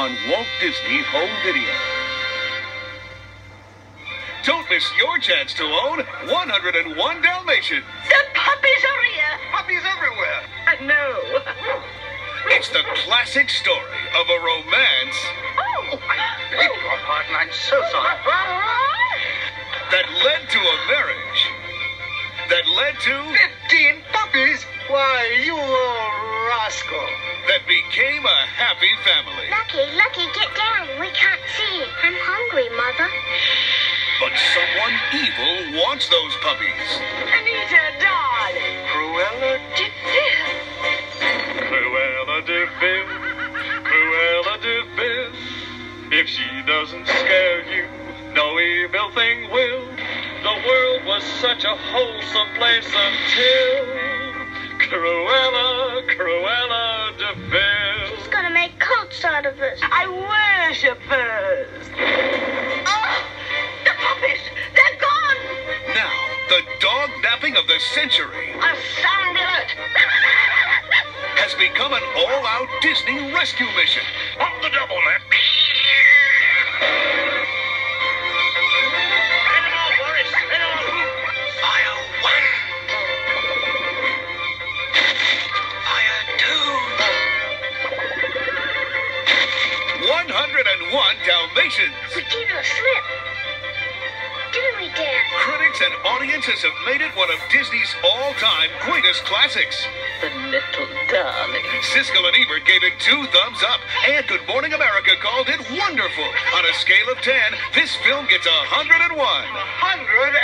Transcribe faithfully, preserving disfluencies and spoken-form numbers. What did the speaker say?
on Walt Disney Home Video. Don't miss your chance to own one hundred and one Dalmatians. The puppies are here. Puppies everywhere. I know. It's the classic story of a romance Oh, I beg your pardon, I'm so sorry. that led to a marriage that led to Fifteen puppies? Why, you old rascal. that became a happy family. Lucky, Lucky, get down. We can't see. I'm hungry, Mother. But someone evil wants those puppies. Anita, darling. Cruella de Vil. Cruella de Vil, Cruella de Vil. If she doesn't scare you, no evil thing will. The world was such a wholesome place until Cruella, Cruella de Vil. She's gonna make coats out of us. I worship hers. Oh, the puppies, they're gone. Now, the dog napping of the century A sound alert. has become an all-out Disney rescue mission. On the double, man. Fire one. Fire two. one hundred and one Dalmatians. We gave it a slip. Didn't we, Dad? Critics and audiences have made it one of Disney's all-time greatest classics. The little darling. Siskel and Ebert gave it two thumbs up, and Good Morning America called it wonderful. On a scale of ten, this film gets one hundred and one. Hundred